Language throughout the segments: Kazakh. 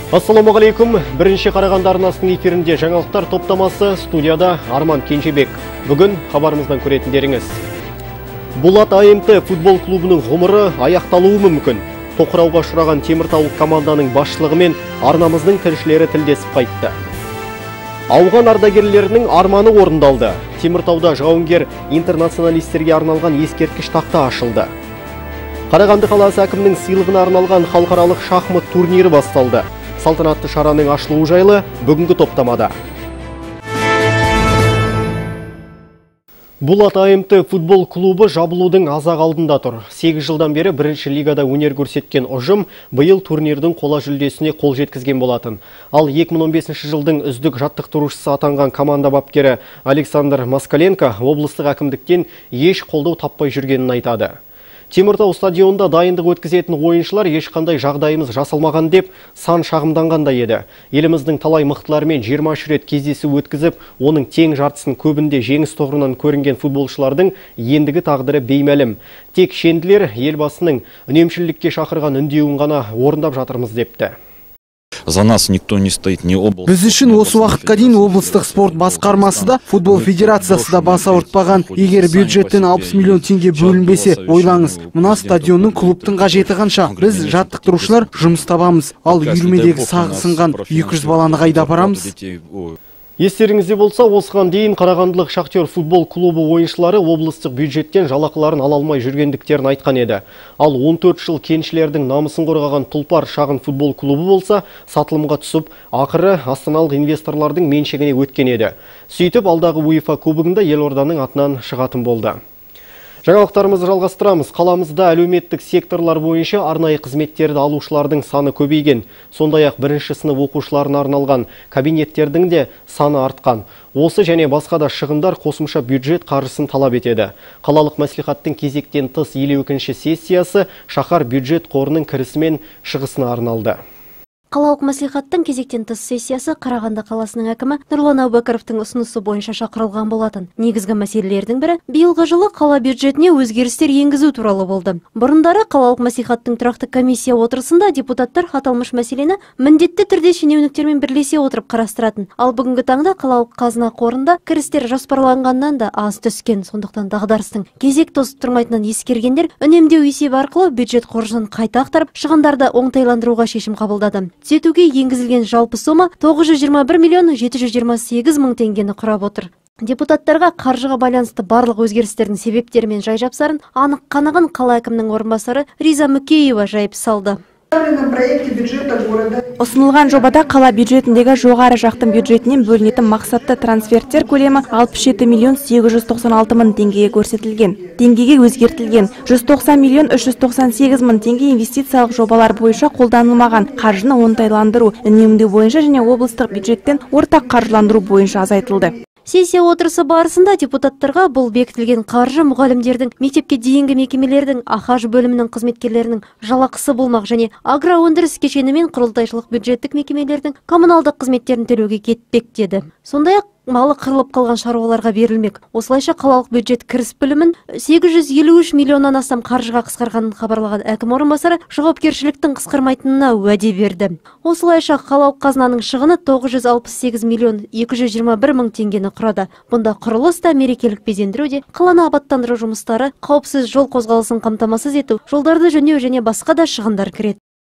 Ассаламағалейкум. Бірінші Қарағанды арнасының эфирінде жаңалықтар топтамасы, студияда Арман Кенжебек. Бүгін хабарымыздан көретіндеріңіз. Булат АМТ футбол клубының ғұмыры аяқталуы мүмкін. Тоқырауға ұшыраған Теміртаулық команданың басшылығымен арнамыздың тілшілері тілдесіп қайтты. Ауған ардагерлерінің арманы орындалды. Теміртауда жауынгер интернационалистерге арналған ескерткіш тақта ашылды. Қарағанды қаласы әкімінің сыйлығына арналған халықаралық шахмат турнирі басталды. Салтанатты шараның ашылуы жайлы бүгінгі топтамада. Булат АМТ футбол клубы жабылудың азақ алдында тұр. 8 жылдан бері бірінші лигада өнер көрсеткен ұжым биыл турнирдің қола жүлдесіне қол жеткізген болатын. Ал 2015 жылдың үздік жаттықтырушысы атанған команда бапкері Александр Москаленко облыстық әкімдіктен еш қолдау таппай жүргенін айтады. Теміртау стадионда дайындық өткізетін ойыншылар ешқандай жағдайымыз жасалмаған деп сан шағымданғандай еді. Еліміздің талай мықтыларымен 23 рет кездесу өткізіп, оның тең жартысын көбінде жеңіс тұғырынан көрінген футболшылардың ендігі тағдыры беймәлім. Тек шенділер елбасының үнемшілдікке шақырған үндеуін ғана орындап жатырмыз депті. За нас никто не стоит, не область. Біз үшін осы уақытқа дейін облыстық спорт басқармасы да, футбол федерациясы да бас ауыртпаған. Егер бюджеттен 60 миллион теңге бөлінбесе, ойлаңыз, мына стадионның клубтың қажеті қанша? Біз жаттықтырушылар жұмыс табамыз, ал үйірмедегі сағы сынған 200 баланы қайда апарамыз? Естеріңізде болса, осыған дейін Қарағандылық Шахтер футбол клубы ойыншылары облыстық бюджеттен жалақыларын ала алмай жүргендіктерін айтқан еді. Ал 14 жыл кеншілердің намысын қорғаған Тұлпар шағын футбол клубы болса, сатылымға түсіп, ақыры астаналық инвесторлардың меншігіне өткен еді. Сөйтіп, алдағы УЕФА кубогында елорданың атынан шығатын болды. Жаңалықтарымызды жалғастырамыз. Қаламызда әлеуметтік секторлар бойынша арнайы қызметтерді алушылардың саны көбейген. Сондай-ақ бірінші сынып оқушыларына арналған кабинеттердің де саны артқан. Осы және басқа да шығындар қосымша бюджет қаржысын талап етеді. Қалалық мәслихаттың кезектен тыс 52-ші сессиясы шаһар бюджет қорының кірісі мен шығысына арналды. Қалалық мәслихаттың кезектен тыс сессиясы Қарағанды қаласының әкімі Нұрлан Әубәкіровтің ұсынысы бойынша шақырылған болатын. Негізгі мәселелердің бірі биылғы жылы қала бюджетіне өзгерістер енгізу туралы болды. Бұрындары қалалық мәслихаттың тұрақты комиссия отырысында депутаттар аталмыш мәселені міндетті түрде шенеуніктермен бірлесе отырып қарастыратын. Ал бүгінгі таңда қалалық қазына қорында кірістер жоспарланғаннан да аз түскен. Сондықтан дағдарыстың кезек тосып тұрмайтынын ескергендер үнемдеу есебі арқылы бюджет қоржынын қайта ақтарып, шығындарды оңтайландыруға шешім қабылдады. Түзетуге енгізілген жалпы сома 921 миллион 728 мың теңгені құрап отыр. Депутаттарға қаржыға байланысты барлық өзгерістердің себептері мен жай жапсарын анық қанығын қала әкімінің орынбасары Риза Мүкеева жайып салды. Ұсынылған жобада қала бюджетіндегі жоғары жақтың бюджетінен бөлінетін мақсатты трансферттер көлемі 67 миллион 896 мың теңгеге көрсетілген. Теңгеге өзгертілген 190 миллион 398 мың теңге инвестициялық жобалар бойынша қолданылмаған қаржыны оңтайландыру, үнемдеу бойынша және облыстық бюджеттен ортақ қаржыландыру бойынша азайтылды. Сессия отырысы барысында депутаттарға бұл бекітілген қаржы мұғалімдердің, мектепке дейінгі мекемелердің, АХАЖ бөлімінің қызметкерлерінің жалақысы болмақ және агроөндіріс кешені мен құрылтайшылық бюджеттік мекемелердің коммуналдық қызметтерін төлеуге кетпек деді. Сондай-ақ малы қырылып қалған шаруаларға берілмек. Осылайша қалалық бюджет кіріс бөлімін 853 миллионнан астам қаржыға қысқарғанын хабарлаған әкім орынбасары жауапкершіліктің қысқармайтынына уәде берді. Осылайша қалалық қазынаның шығыны 968 миллион 221 мың теңгені құрады. Бұнда құрылыс та, мерекелік безендіру де, қаланы абаттандыру жұмыстары, қауіпсіз жол қозғалысын қамтамасыз ету, жолдарды жөндеу және басқа да шығындар кіреді.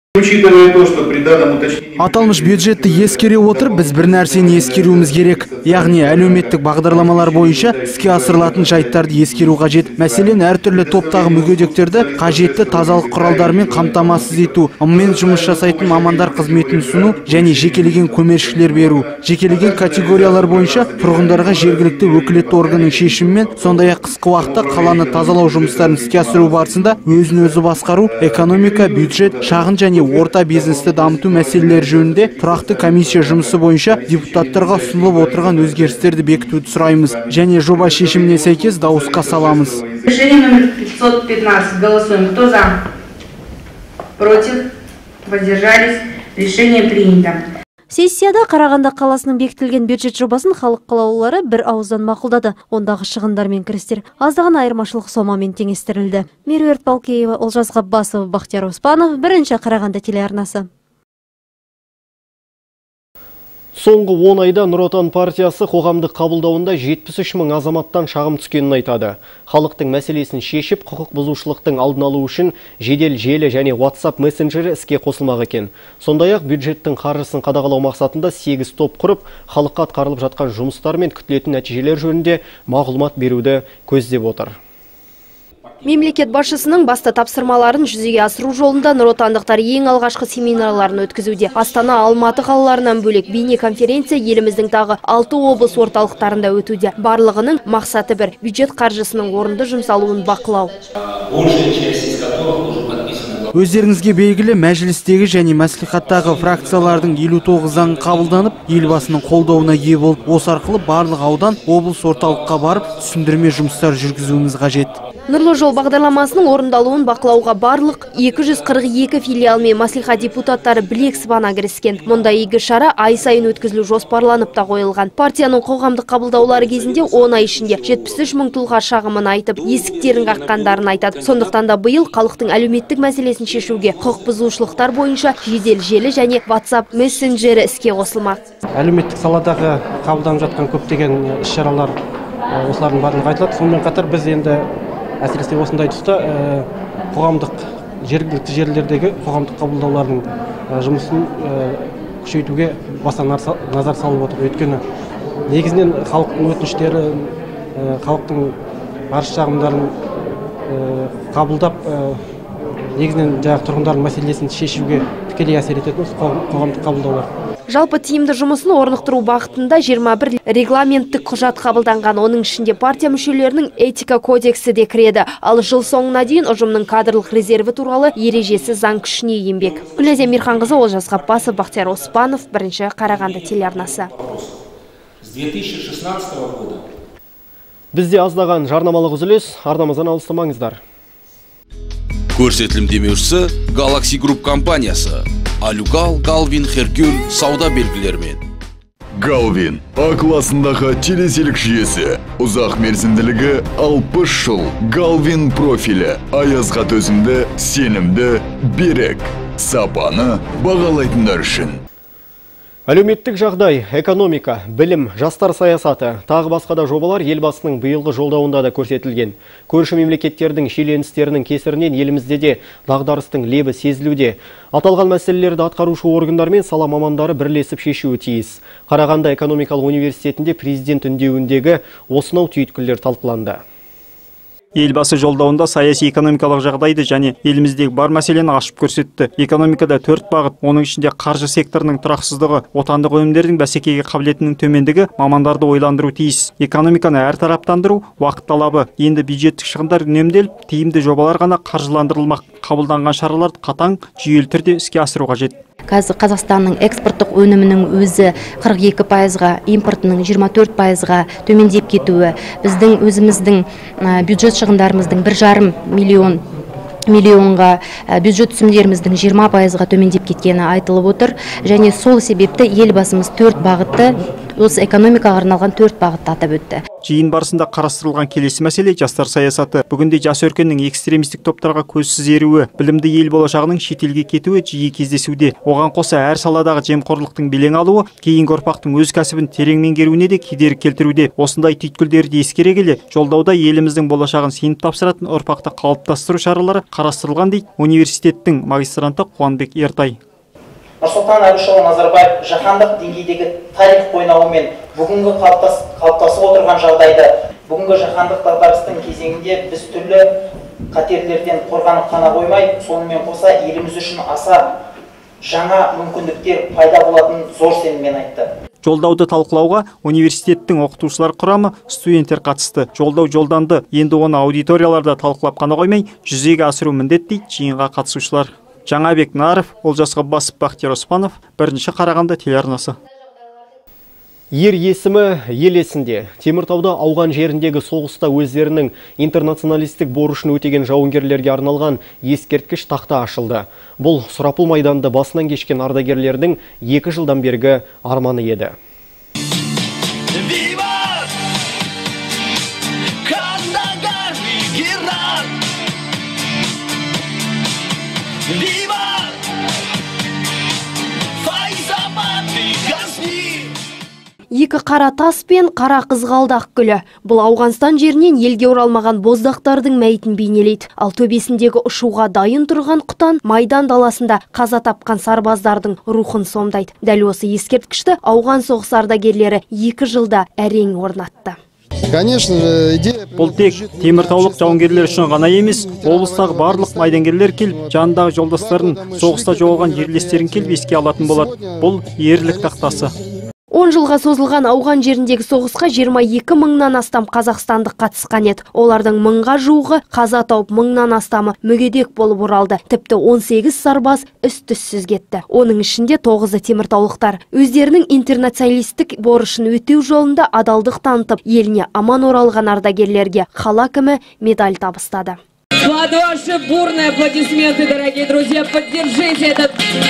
Аталмыш бюджетті ескере отырып, біз бір нәрсені ескеруіміз керек. Яғни әлеуметтік бағдарламалар бойынша іске асырылатын жайттарды ескеру қажет. Мәселен, әртүрлі топтағы мүгедектерді қажетті тазалық құралдарымен қамтамасыз ету, мен жұмыс жасайтын мамандар қызметін ұсыну және жекелеген көмекшілер беру. Жекелеген категориялар бойынша тұрғындарға жергілікті өкілетті органның шешімімен, сондай-ақ қысқы уақытта қаланы тазалау жұмыстарын іске асыру барысында өзін-өзі басқару, экономика, бюджет, шағын және орта бизнесті дамыту мәселелері жөнінде тұрақты комиссия жұмысы бойынша депутаттарға ұсынылып отырған өзгерістерді бекітуді сұраймыз және жоба шешіміне сәйкес дауысқа саламыз. Решение номер 515. Голосуем. Кто за? Против? Воздержались? Решение принято. Сессияда Қарағанды қаласының бекітілген бюджет жобасын халық қалаулылары бір ауыздан мақұлдады. Ондағы шығындар мен кірістер аздаған айырмашылық сомамен теңестірілді. Меруерт Балкеева, Олжас Ғаббасов, Бақтияр Оспанов, бірінші Қарағанды телеарнасы. Соңғы 10 айда Нұр Отан партиясы қоғамдық қабылдауында 73 мың азаматтан шағым түскенін айтады. Халықтың мәселесін шешіп, құқық бұзушылықтың алдын алу үшін жедел желі және WhatsApp мессенджері іске қосылмақ екен. Сондай-ақ бюджеттің қаржысын қадағалау мақсатында 8 топ құрып, халыққа атқарылып жатқан жұмыстар мен күтілетін нәтижелер жөнінде мағлұмат беруді көздеп отыр. Мемлекет басшысының басты тапсырмаларын жүзеге асыру жолында нұротандықтар ең алғашқы семинарларын өткізуде. Астана, Алматы қалаларынан бөлек бейне конференция еліміздің тағы 6 облыс орталықтарында өтуде. Барлығының мақсаты бір: бюджет қаржысының орынды жұмсалуын бақылау. Өздеріңізге белгілі, мәжілістегі және мәслихаттағы фракциялардың 59 заң қабылданып, елбасының қолдауына ие болып, осы арқылы барлық аудан, облыс орталыққа барып, түсіндірме жұмыстар жүргізуіміз қажет. Нұрлы жол бағдарламасының орындалуын бақылауға барлық 242 филиал мен мәслихат депутаттары білек сыбана кіріскен. Мұнда игі шара ай сайын өткізілу жоспарланып та қойылған. Партияның қоғамдық қабылдаулары кезінде 10 ай ішінде 73 мың тұлға шағымын айтып, есіктерін қаққандарын айтады. Сондықтан да биыл халықтың әлеуметтік мәселесін шешуге құқық бұзушылықтар бойынша жедел желі және WhatsApp мессенджері іске қосылмақ. Әлеуметтік саладағы қабылданып жатқан көптеген іс-шаралар осылардың барлығы айтылады. Сонымен қатар біз енді әсіресе осындай тұста қоғамдық жергілікті жерлердегі қоғамдық қабылдаулардың жұмысын күшейтуге баса назар салып отыр. Өйткені негізінен халықтың өтініштері, халықтың арыз-шағымдарын қабылдап, негізінен тұрғындардың мәселесін шешуге тікелей әсер ететін қоғамдық қабылдаулар. Жалпы тиімді жұмысын орнықтыру бағытында 21 регламенттік құжат қабылданған. Оның ішінде партия мүшелерінің этика кодексі де кіреді. Ал жыл соңына дейін ұжымның кадрлық резерві туралы ережесі заң күшіне енбек. Гүлназия Мирханқызы, Олжас Ғапбасов, Бақтияр Оспанов, бірінші Қарағанды телеарнасы. С 2016 года. Бізде аздаған жарнамалық үзіліс, арнамыздан алыстамаңыздар. Көрсетілім демеушісі Galaxy Group компаниясы. Алюгал, Галвин, Херкюль сауда белгілерімен. Галвин А классындағы телеселік жүйесі. Ұзақ мерзімділігі 60 жыл. Галвин профилі. Аязға төзімді, сенімді, берік. Сапаны бағалайтындар үшін. Әлеуметтік жағдай, экономика, білім, жастар саясаты, тағы басқа да жобалар елбасының биылғы жолдауында да көрсетілген. Көрші мемлекеттердің шиеленістерінің кесірінен елімізде де дағдарыстың лебі сезілуде. Аталған мәселелерді атқарушы органдар мен сала мамандары бірлесіп шешуі тиіс. Қарағанды экономикалық университетінде президент үндеуіндегі осынау түйткілдер талқыланды. Елбасы жолдауында саяси экономикалық жағдайды және еліміздегі бар мәселені ашып көрсетті. Экономикада 4 бағыт, оның ішінде қаржы секторының тұрақсыздығы, отандық өнімдердің бәсекеге қабілетінің төмендігі мамандарды ойландыру тиіс. Экономиканы әртараптандыру уақыт талабы. Енді бюджеттік шығындар үнемделіп, тиімді жобалар ғана қаржыландырылмақ. Қабылданған шараларды қатаң, жүйелі түрде іске асыру қажет. Қазір Қазақстанның экспорттық өнімінің өзі 42%-ға, импортының 24%-ға төмендеп кетуі, біздің өзіміздің бюджет шығындарымыздың 1,5 миллионға, бюджет түсімдеріміздің 20%-ға төмендеп кеткені айтылып отыр. Және сол себепті елбасымыз 4 бағытты, осы экономикаға арналған 4 бағытты атап өтті. Жиын барысында қарастырылған келесі мәселе жастар саясаты. Бүгінде жас өркеннің экстремистік топтарға көзсіз еруі, білімді ел болашағының шетелге кетуі жиі кездесуде. Оған қоса әр саладағы жемқорлықтың белең алуы, кейінгі ұрпақтың өз кәсібін терең меңгеруіне де кедергі келтіруде. Осындай түйткілдерді ескере келе, жолдауда еліміздің болашағын сеніп тапсыратын ұрпақты қалыптастыру шаралары қарастырылған дейді университеттің магистранты Қуанбек Ертай. Нұрсұлтан Әбішұлы Назарбаев жаһандық деңгейдегі тарих қойнауы мен бүгінгі қалыптасып отырған жағдайды, бүгінгі жаһандық дағдарыстың кезеңінде біз түрлі қатерлерден қорғанып қана қоймай, сонымен қоса еліміз үшін аса жаңа мүмкіндіктер пайда болатынын зор сеніммен айтты. Жолдауды талқылауға университеттің оқытушылар құрамы, студенттер қатысты. Жолдау жолданды, енді оны аудиторияларда талқылап қана қоймай, жүзеге асыру міндет дейді жиынға қатысушылар. Жаңабек Наров, Олжас Ғапбасов, Бақтияр Оспанов, бірінші Қарағанды телеарнасы. Ер есімі ел есінде. Теміртауда ауған жеріндегі соғыста өздерінің интернационалистік борышын өтеген жауынгерлерге арналған ескерткіш тақта ашылды. Бұл Сұрапыл майданды басынан кешкен ардагерлердің 2 жылдан бергі арманы еді. Екі қара тас пен қара қызғалдақ гүлі. Бұл Ауғанстан жерінен елге оралмаған боздақтардың мәйітін бейнелейді. Ал төбесіндегі ұшуға дайын тұрған құтан майдан даласында қаза тапқан сарбаздардың рухын сомдайды. Дәл осы ескерткішті Ауған соғыс ардагерлері 2 жылда әрең орнатты. Бұл тек теміртаулық жауынгерлер үшін ғана емес, облыстағы барлық майдангерлер келіп, жанындағы жолдастарын, соғыста жоғалған ерлестерін келіп еске алатын болады. Бұл ерлік тақтасы. 10 жылға созылған Ауған жеріндегі соғысқа 22 мыңнан астам қазақстандық қатысқан еді. Олардың 1000-ға жуығы қаза тауып, 1000-нан астамы мүгедек болып оралды. Тіпті 18 сарбаз із-түзсіз кетті. Оның ішінде 9-ы теміртаулықтар. Өздерінің интернационалистік борышын өтеу жолында адалдық танытып, еліне аман оралған ардагерлерге қала әкімі медаль табыстады. В ладоши, бурные аплодисменты, дорогие друзья, поддержите этот...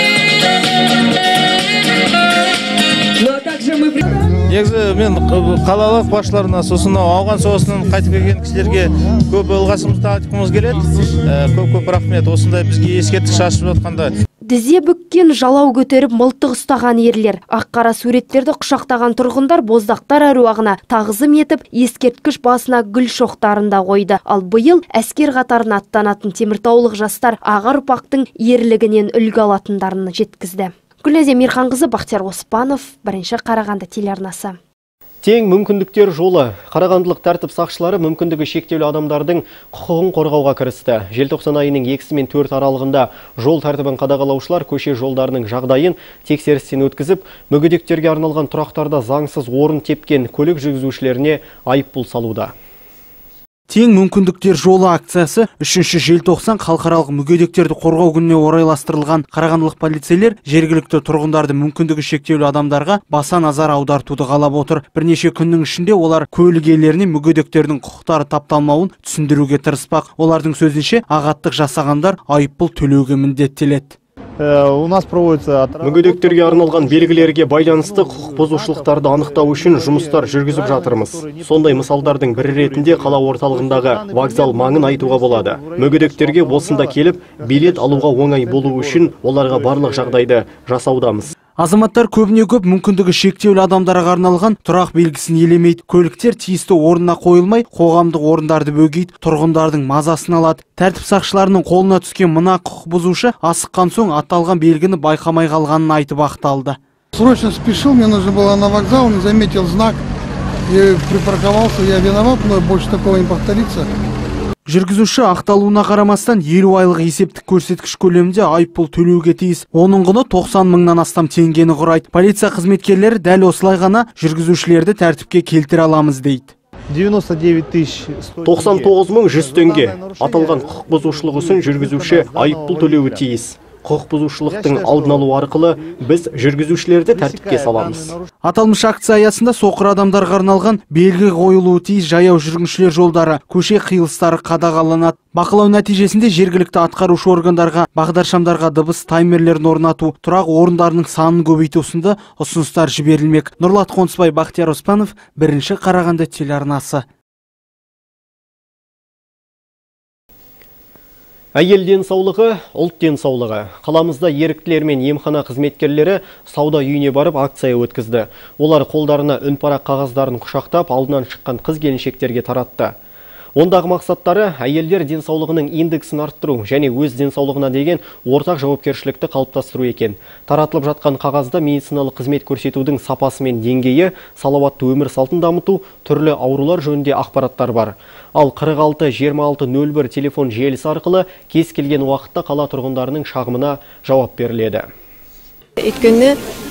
Негізі мен қалалық басшыларына, сосын Ауған соғысынан қайтып келген кісілерге көп ылғасымызды айтқымыз келеді. Көп рахмет, осындай бізге ескерткіш шашып жатқанда. Тізе бүккен, жалау көтеріп, мылтық ұстаған ерлер, ақ-қара суреттерді құшақтаған тұрғындар боздақтар әруағына тағзым етіп, ескерткіш басына гүл шоқтарында қойды. Ал биыл әскер қатарына аттанатын теміртаулық жастар аға ұрпақтың ерлігінен үлгі алатындарын жеткізді. Гүлназия Мирханқызы, Бақтияр Оспанов, 1-ші Қарағанды телеарнасы. Тең мүмкіндіктер жолы. Қарағандылық тәртіп сақшылары мүмкіндігі шектеулі адамдардың құқығын қорғауға кірісті. Желтоқсан айының 2 мен 4 аралығында жол тәртібін қадағалаушылар көше жолдарының жағдайын тексерістен өткізіп, мүгедектерге арналған тұрақтарда заңсыз орын тепкен көлік жүргізушілеріне айыппұл салуда. Тең мүмкіндіктер жолы акциясы 3 желтоқсан халықаралық мүгедектерді қорғау күніне орайластырылған. Қарағандылық полицейлер жергілікті тұрғындарды мүмкіндігі шектеулі адамдарға баса назар аудартуды қалап отыр. Бірнеше күннің ішінде олар көлік иелеріне мүгедектердің құқықтары тапталмауын түсіндіруге тырыспақ. Олардың сөзінше, ағаттық жасағандар айыппұл төлеуге міндеттеледі. Мүгедектерге арналған белгілерге байланысты құқық бұзушылықтарды анықтау үшін жұмыстар жүргізіп жатырмыз. Сондай мысалдардың бірі ретінде қала орталығындағы вокзал маңын айтуға болады. Мүгедектерге осында келіп, билет алуға оңай болу үшін оларға барлық жағдайды жасаудамыз. Азаматтар көбіне көп мүмкіндігі шектеулі адамдарға арналған тұрақ белгісін елемейді. Көліктер тиісті орнына қойылмай, қоғамдық орындарды бөгейді, тұрғындардың мазасын алады. Тәртіп сақшыларының қолына түскен мына құқық бұзушы асыққан соң аталған белгіні байқамай қалғанын айтып ақталды. Срочно спешил, мне нужно было на вокзал, не заметил знак, я припарковался, я виноват, но больше такого не повторится. Жүргізуші ақталуына қарамастан 50 айлық есептік көрсеткіш көлемінде айыппұл төлеуге тиіс. Оның құны 90 мыңнан астам теңгені құрайды. Полиция қызметкерлері дәл осылай ғана жүргізушілерді тәртіпке келтіре аламыз дейді. 99 100 теңге. Аталған құқық бұзушылық үшін жүргізуші айыппұл төлеуі тиіс. Құқық бұзушылықтың алдын алу арқылы біз жүргізушілерді тәртіпке саламыз. Аталмыш акция аясында соқыр адамдарға арналған белгі қойылуы тиіс жаяу жүргіншілер жолдары, көше қиылыстары қадағаланады. Бақылау нәтижесінде жергілікті атқарушы органдарға, бағдаршамдарға дыбыс таймерлерін орнату, тұрақ орындарының санын көбейту сынды ұсыныстар жіберілмек. Нұрлат Қонысбай, Бақтияр Оспанов, 1-ші Қарағанды телеарнасы. Әйел денсаулығы, ұлт денсаулығы. Қаламызда еріктілер мен емхана қызметкерлері сауда үйіне барып акция өткізді. Олар қолдарына үнпарақ қағаздарын құшақтап, алдынан шыққан қыз-келіншектерге таратты. Ондағы мақсаттары әйелдер денсаулығының индексін арттыру және өз денсаулығына деген ортақ жауапкершілікті қалыптастыру екен. Таратылып жатқан қағазда медициналық қызмет көрсетудің сапасы мен деңгейі, салауатты өмір салтын дамыту, түрлі аурулар жөнінде ақпараттар бар. Ал 46-26-01 телефон желісі арқылы кез келген уақытта қала тұрғындарының шағымына жауап беріледі. Өйткені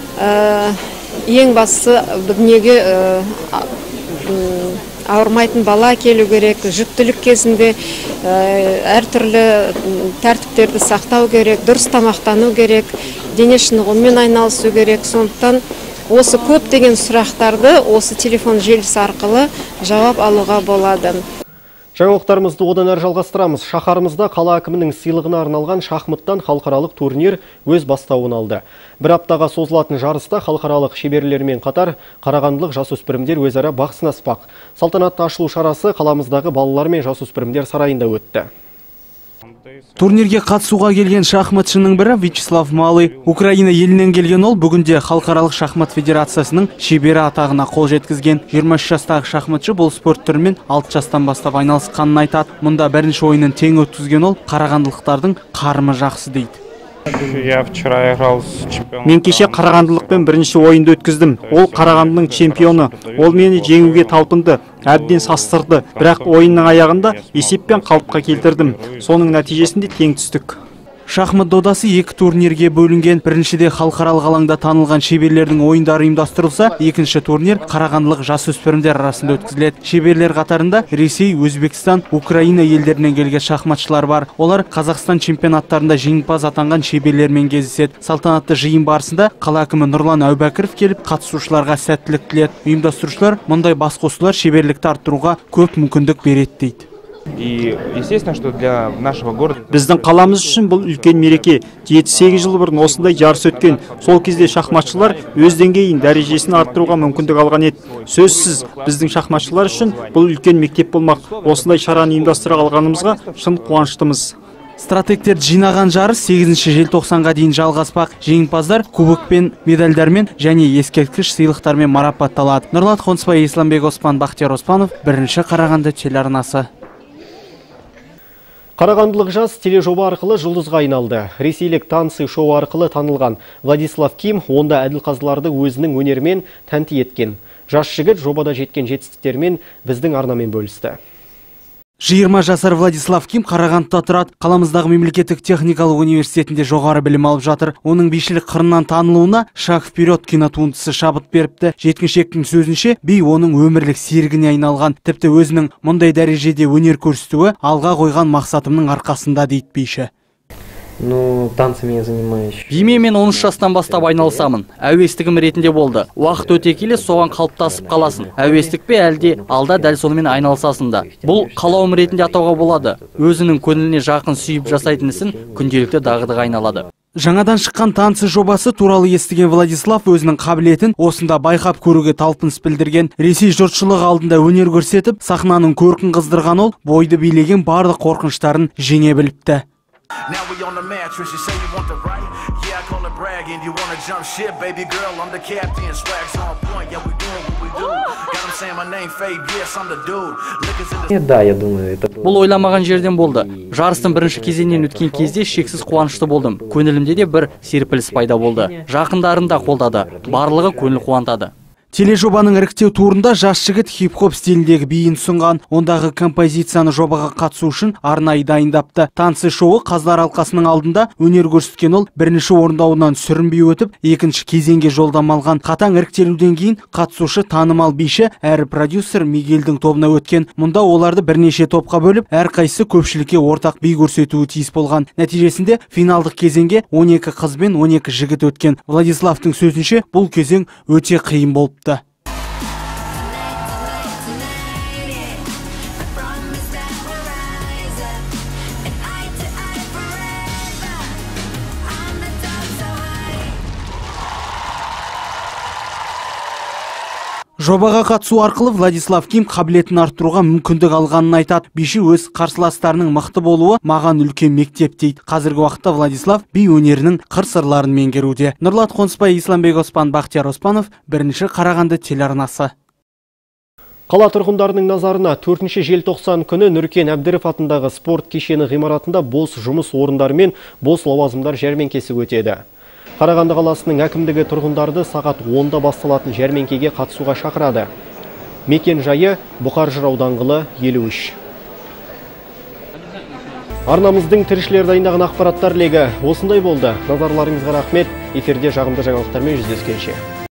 ең бастысы дүниеге ауырмайтын бала келу керек, жүктілік кезінде әртүрлі тәртіптерді сақтау керек, дұрыс тамақтану керек, дене шынығумен айналысу керек. Сондықтан осы көптеген сұрақтарды осы телефон желісі арқылы жауап алуға болады. Жаңалықтарымызды одан әрі жалғастырамыз. Шаһарымызда қала әкімінің сыйлығына арналған шахматтан халықаралық турнир өз бастауын алды. Бір аптаға созылатын жарыста халықаралық шеберлермен қатар қарағандылық жасөспірімдер өзара бақ сынаспақ. Салтанатты ашылу шарасы қаламыздағы балалар мен жасөспірімдер сарайында өтті. Турнирге қатысуға келген шахматшының бірі Вячеслав Малый. Украина елінен келген ол бүгінде Халықаралық шахмат федерациясының шебері атағына қол жеткізген. 23 жастағы шахматшы бұл спорт түрімен 6 жастан бастап айналысқанын айтады. Мұнда бірінші ойынын тең өткізген ол қарағандылықтардың қарымы жақсы дейді. Мен кеше қарағандылықпен бірінші ойынды өткіздім. Ол Қарағандының чемпионы. Ол мені жеңуге талпынды, әбден састырды. Бірақ ойынның аяғында есеппен қалыпқа келтірдім. Соның нәтижесінде тең түстік. Шахмат додасы 2 турнирге бөлінген. Біріншіде халықаралық алаңда танылған шеберлердің ойындары ұйымдастырылса, екінші турнир қарағандылық жасөспірімдер арасында өткізіледі. Шеберлер қатарында Ресей, Өзбекстан, Украина елдерінен келген шахматшылар бар. Олар Қазақстан чемпионаттарында жеңімпаз атанған шеберлермен кездеседі. Салтанатты жиын барысында қала әкімі Нұрлан Әубәкіров келіп, қатысушыларға сәттілік тіледі. Ұйымдастырушылар мұндай басқосулар шеберлікті арттыруға көп мүмкіндік береді дейді. И естественно, что для нашего города біздің қаламыз үшін бұл үлкен мереке. 7-8 жыл бұрын осындай жарыс өткен. Сол кезде шахматшылар өз деңгейін, дәрежесін арттыруға мүмкіндік алған еді. Сөзсіз, біздің шахматшылар үшін бұл үлкен мектеп болмақ. Осындай шараны ұйымдастыра алғанымызға шын қуаныштымыз. Стратегтерді жинаған жарыс 8 желтоқсанға дейін жалғаспақ. Жеңімпаздар кубокпен, медальдармен және ескерткіш сыйлықтармен марапатталады. Нұрлат Қонысбай, Исламбек Оспан, Бақтияр Оспанов, бірінші Қарағанды телеарнасы. Қарағандылық жас тележоба арқылы жұлдызға айналды. Ресейлік танцы шоу арқылы танылған Владислав Ким онда әділқазыларды өзінің өнерімен тәнті еткен. Жас жігіт жобада жеткен жетістіктермен біздің арнамен бөлісті. 20 жасар Владислав Ким Қарағандыда тұрады. Қаламыздағы мемлекеттік техникалық университетінде жоғары білім алып жатыр. Оның бишілік қырынан танылуына «Шаг вперед» кинотуындысы шабыт беріпті. Жеткіншектің сөзінше, би оның өмірлік серігіне айналған. Тіпті өзінің мұндай дәрежеде өнер көрсетуі алға қойған мақсатымның арқасында дейді биші. Танцами я занимаюсь. Бимен мен 13 жастан бастап айналысамын. Әуестігім ретінде болды. Уақыт өте келе соған қалыптасып қаласың. Әуестік пе әлде алда дәл сонымен айналысасың да. Бұл қалауым ретінде атауға болады. Өзінің көңіліне жақын сүйіп жасайтын ісін күнделікті дағдыға айналады. Жаңадан шыққан танцы жобасы туралы естіген Владислав өзінің қабілетін осында байқап көруге талпыныс білдірген. Ресей жұртшылығы алдында өнер көрсетіп, сахнаның көркін қыздырған ол бойды билеген барлық қорқыныштарын жеңе біліпті. Now we on the mattress, you say you want the right. Yeah, I call it bragging. You wanna jump ship, baby girl, I'm the captain. Swag's on point, yeah, we doing what we do. Got them saying my name fake, yes, I'm the dude. Да, я думаю, это было. Бұл ойламаған жерден болды. Жарыстың бірінші кезеңінен өткен кезде шексіз қуанышты болдым. Көңілімде де бір серпіліс пайда болды. Жақындарым да қолдады. Барлығы көңіл қуантады. Тележобаның іріктеу турында жас жігіт хип-хоп стиліндегі биін сұнған. Ондағы композицияны жобаға қатысу үшін арнайы дайындапты. Танцы шоуы қазылар алқасының алдында өнер көрсеткен ол бірінші орындауынан сүрінбей өтіп, екінші кезеңге жолдама алған. Қатаң іріктелуден кейін қатысушы танымал биші әрі продюсер Мигельдің тобына өткен. Мұнда оларды бірнеше топқа бөліп, әрқайсысы көпшілікке ортақ би көрсетуі тиіс болған. Нәтижесінде финалдық кезеңге 12 қыз бен 12 жігіт өткен. Владиславтың сөзінше бұл кезең өте қиын болыпты. Жобаға қатысу арқылы Владислав Ким қабілетін арттыруға мүмкіндік алғанын айтады. Биші өз қарсыластарының мықты болуы маған үлкен мектеп дейді. Қазіргі уақытта Владислав би өнерінің қыр-сырларын меңгеруде. Нұрлат Қонысбай, Исламбек Оспан, Бақтияр Оспанов, бірінші Қарағанды телеарнасы. Қала тұрғындарының назарына 4 желтоқсан күні Нұркен Әбдіров атындағы спорт кешені ғимаратында бос жұмыс орындары мен бос лауазымдар жәрмеңкесі өтеді. Қарағанды қаласының әкімдігі тұрғындарды сағат 10-да басталатын жәрмеңкеге қатысуға шақырады. Мекен жайы Бұқар Жырау даңғылы 53. Арнамыздың тілшілер дайындаған ақпараттар легі осындай болды. Назарларыңызға рахмет. Эфирде жағымды жаңалықтармен жүздескенше.